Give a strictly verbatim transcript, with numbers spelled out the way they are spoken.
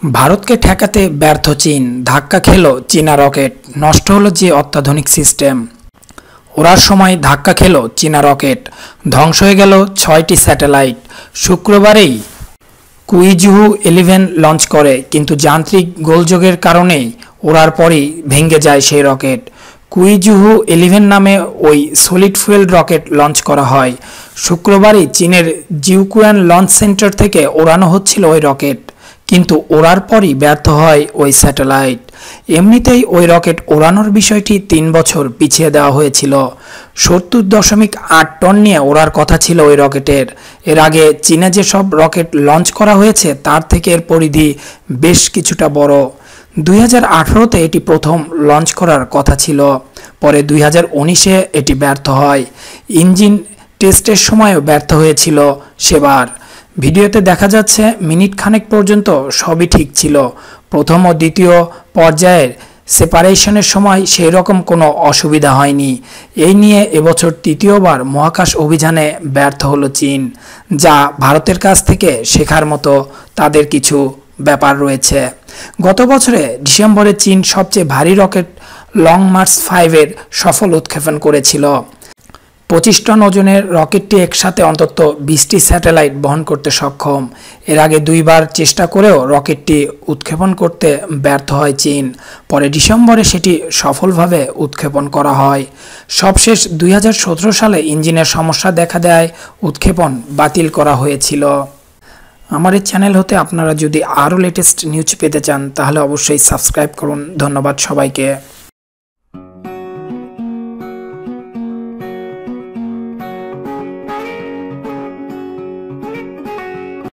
ভারতকে ঠেকাতে ব্যর্থ চীন, ধাক্কা খেল চীনা রকেট, নষ্ট হলো যে অত্যাধুনিক সিস্টেম। ওড়ার সময় ধাক্কা খেল চীনা রকেট, ধ্বংস হয়ে গেল ছয়টি স্যাটেলাইট। শুক্রবারেই কুইজুহু ইলেভেন লঞ্চ করে, কিন্তু যান্ত্রিক গোলযোগের কারণেই ওড়ার পরেই ভেঙে যায় সেই রকেট। কুইজুহু ইলেভেন নামে ওই সলিড ফুয়েল রকেট লঞ্চ করা হয়। শুক্রবারই চীনের জিউকুয়ান লঞ্চ সেন্টার থেকে ওড়ানো হচ্ছিল ওই রকেট, কিন্তু ওড়ার পরই ব্যর্থ হয় ওই স্যাটেলাইট। এমনিতেই ওই রকেট ওড়ানোর বিষয়টি তিন বছর পিছিয়ে দেওয়া হয়েছিল। সত্তর দশমিক আট টন নিয়ে ওড়ার কথা ছিল ওই রকেটের। এর আগে চীনে যেসব রকেট লঞ্চ করা হয়েছে তার থেকে এর পরিধি বেশ কিছুটা বড়। দুই হাজার আঠারোতে এটি প্রথম লঞ্চ করার কথা ছিল, পরে দুই হাজার উনিশে এটি ব্যর্থ হয়। ইঞ্জিন টেস্টের সময়ও ব্যর্থ হয়েছিল সেবার। ভিডিওতে দেখা যাচ্ছে মিনিট খানেক পর্যন্ত সবই ঠিক ছিল। প্রথম ও দ্বিতীয় পর্যায়ের সেপারেশনের সময় সেই রকম কোনো অসুবিধা হয়নি। এই নিয়ে এবছর তৃতীয়বার মহাকাশ অভিযানে ব্যর্থ হলো চীন, যা ভারতের কাছ থেকে শেখার মতো তাদের কিছু ব্যাপার রয়েছে। গত বছরে ডিসেম্বরে চীন সবচেয়ে ভারী রকেট লং মার্চ ফাইভের সফল উৎক্ষেপণ করেছিল। পঁচিশ টন ওজনের রকেটটি একসাথে অন্তত বিশটি স্যাটেলাইট বহন করতে সক্ষম। এর আগে দুইবার চেষ্টা করেও রকেটটি উৎক্ষেপণ করতে ব্যর্থ হয় চীন। পরে ডিসেম্বরে সেটি সফলভাবে উৎক্ষেপণ করা হয়। সবশেষ দুই হাজার সতেরো সালে ইঞ্জিনের সমস্যা দেখা দেয়, উৎক্ষেপণ বাতিল করা হয়েছিল। আমার এই চ্যানেল হতে আপনারা যদি আরও লেটেস্ট নিউজ পেতে চান তাহলে অবশ্যই সাবস্ক্রাইব করুন। ধন্যবাদ সবাইকে।